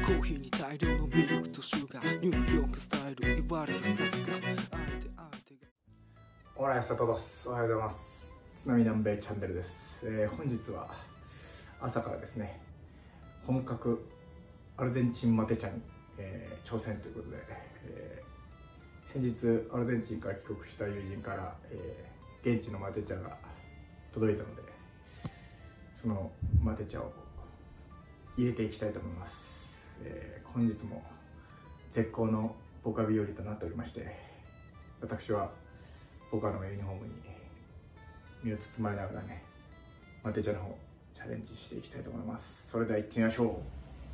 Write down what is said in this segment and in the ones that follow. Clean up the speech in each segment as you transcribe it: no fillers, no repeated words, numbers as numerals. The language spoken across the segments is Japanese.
コーヒーに大量のミルクとシュガー、ニューヨークスタイル言われるさすがオライストドス、おはようございます。津波南米チャンネルです。本日は朝からですね、本格アルゼンチンマテ茶に、挑戦ということで、先日アルゼンチンから帰国した友人から、現地のマテ茶が届いたので、そのマテ茶を入れていきたいと思います。本日も絶好のボカ日和となっておりまして、私はボカのユニフォームに身を包まれながらね、マテ茶の方チャレンジしていきたいと思います。それでは行ってみましょう。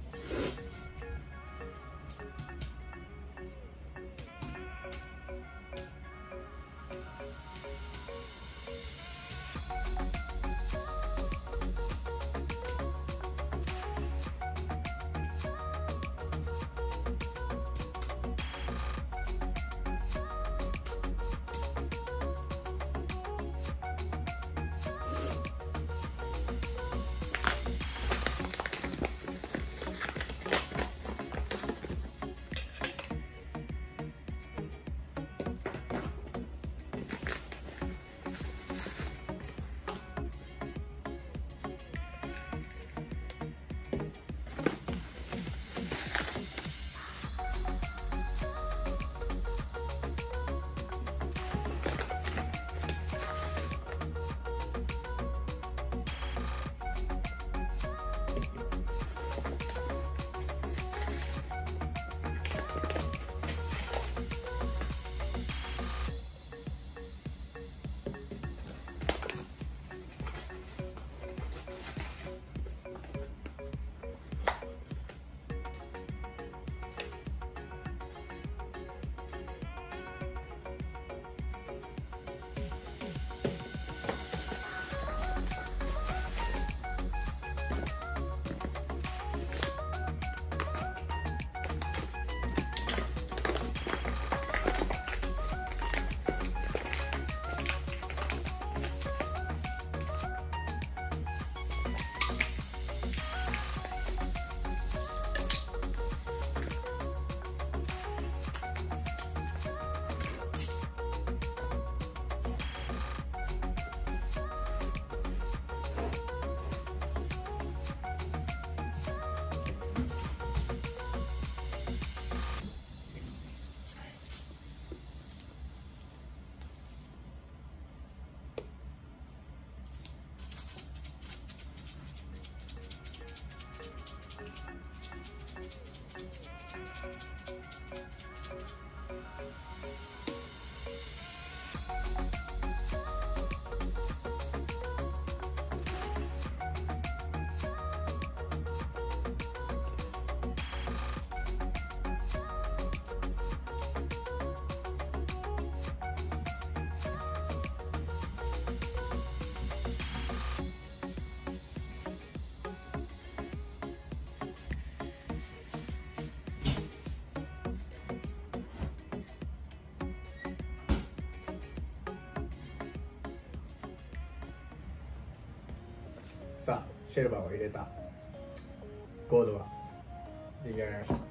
さあ、シェルバーを入れたゴードが出来上がりました。さ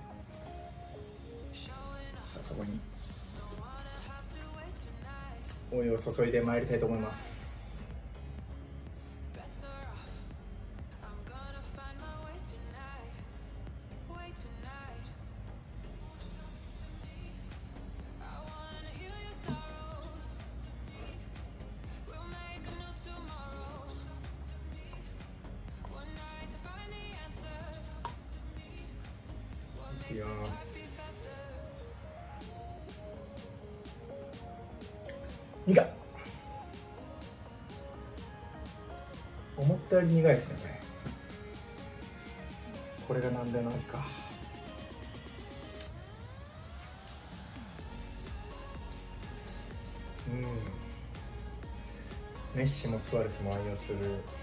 あ、そこにお湯を注いでまいりたいと思います。いや苦っ。思ったより苦いですね、これがなんでの味か。メッシもスアレスも愛用する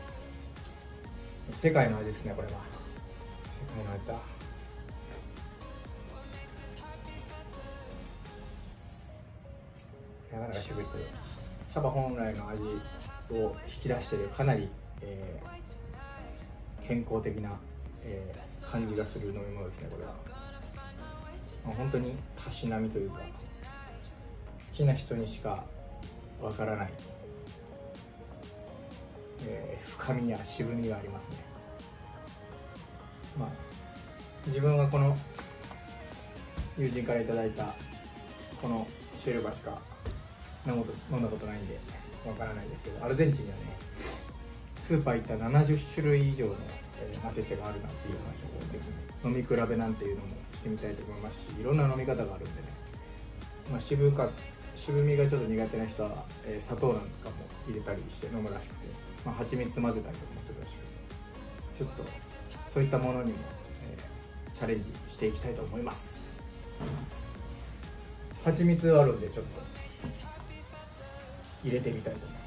世界の味ですね。これは世界の味だ。なかなか渋いけど、茶葉本来の味を引き出しているかなり、健康的な感じがする飲み物ですね。これは本当にたしなみというか、好きな人にしかわからない、深みや渋みがありますね。自分はこの友人からいただいたこのシェルバしか飲んだことないんでわからないですけど、アルゼンチンにはね、スーパー行ったら70種類以上のマテ茶があるなっていう話をぜひ飲み比べなんていうのもしてみたいと思いますし、いろんな飲み方があるんでね、渋みがちょっと苦手な人は、砂糖なんかも入れたりして飲むらしくて、蜂蜜混ぜたりとかもするらしくて、ちょっとそういったものにも、チャレンジしていきたいと思います。蜂蜜あるんでちょっと入れてみたいと思います。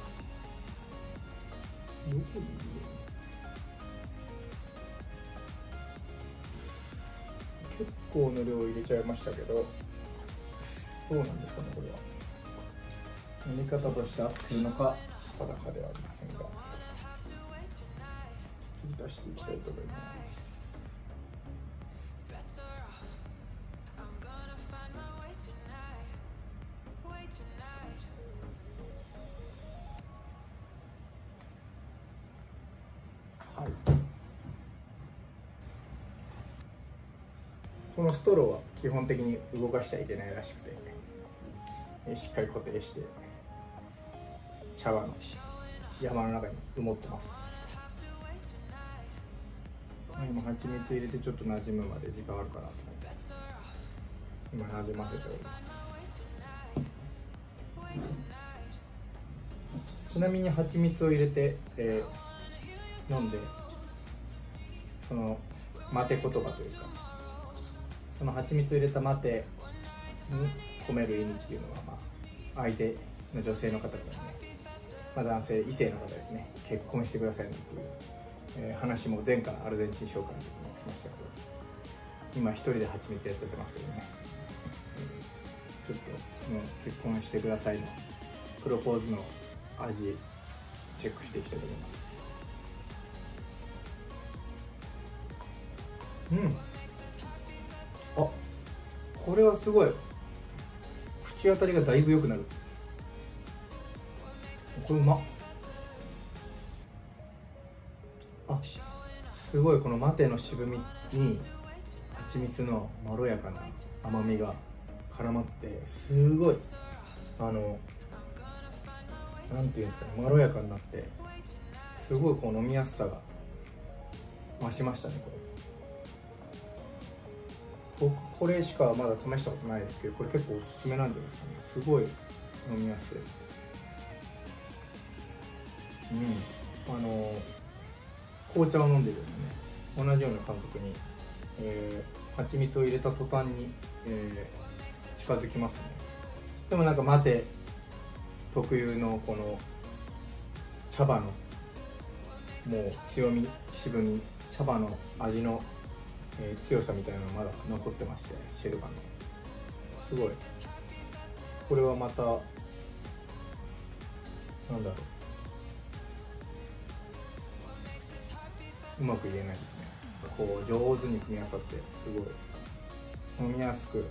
結構の量入れちゃいましたけど、どうなんですかね、これは。飲み方として合ってるのか定かではありませんが、継ぎ足していきたいと思います。はい、このストローは基本的に動かしちゃいけないらしくて、しっかり固定して茶葉の山の中に埋もってます。今蜂蜜入れてちょっと馴染むまで時間あるかなと思って今馴染ませております。ちなみに蜂蜜を入れて、飲んでそのマテ言葉というか、その蜂蜜を入れたマテに込める意味っていうのは、相手の女性の方からね、男性異性の方ですね、結婚してくださいねっていう、話も前回アルゼンチン紹介の時にしましたけど、今一人で蜂蜜やっちゃってますけどね、ちょっとその結婚してくださいのプロポーズの味チェックしていきたいと思います。あ、これはすごい口当たりがだいぶ良くなる。これうまっ。すごいこのマテの渋みに蜂蜜のまろやかな甘みが絡まって、すごいなんていうんですかね、まろやかになって、すごいこう飲みやすさが増しましたね。これしかまだ試したことないですけど、これ結構おすすめなんじゃないですかね。すごい飲みやすい。紅茶を飲んでるようなね、同じような感覚に、蜂蜜を入れた途端に、近づきますね。でもなんかマテ特有のこの茶葉のもう強み、渋み、茶葉の味の、強さみたいなのがまだ残ってまして、シェルバのすごい、これはまたなんだろう、うまく言えないですね。こう上手に組み合わさってすごい飲みやすく、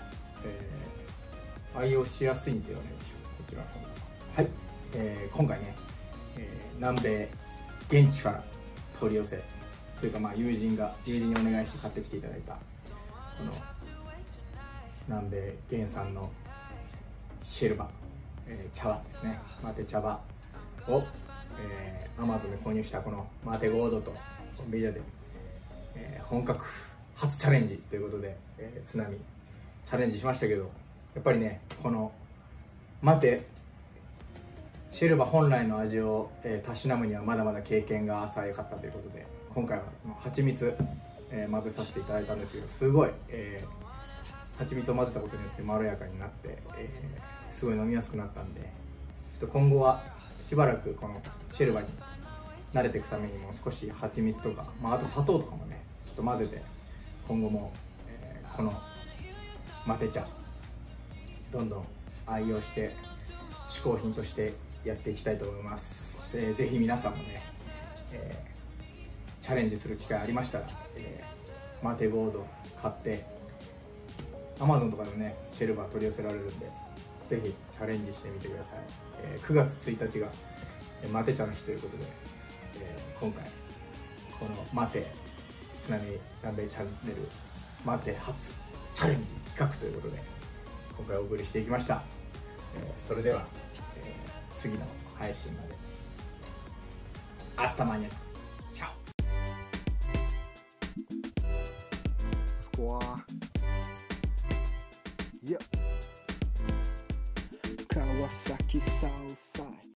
愛用しやすいんではないでしょうか、こちらの方が。はい、今回ね、南米現地から取り寄せというか、友人にお願いして買ってきていただいたこの南米原産のシェルバ、茶葉ですね、マテ茶葉を、Amazon で購入したこのマテゴードとコンビニで、本格初チャレンジということで、津波チャレンジしましたけど、やっぱりね、このマテシェルバ本来の味を、たしなむにはまだまだ経験が浅かったということで、今回はこの蜂蜜、混ぜさせていただいたんですけど、すごい、蜂蜜を混ぜたことによってまろやかになって、すごい飲みやすくなったんで、ちょっと今後はしばらくこのシェルバに慣れていくためにも少し蜂蜜とか、あと砂糖とかもねちょっと混ぜて、今後も、このマテ茶どんどん愛用して嗜好品としてやっていきたいと思います。ぜひ皆さんもね、 チャレンジする機会ありましたら、マテボード買って Amazon とかでもねシェルバー取り寄せられるんで、ぜひチャレンジしてみてください。9月1日がマテ茶の日ということで、今回このマテ津波南米チャンネルマテ初チャレンジ企画ということで今回お送りしていきました。それでは、次の配信までアスタマニャチャオ。 Squaw. Yeah. Kawasaki Southside.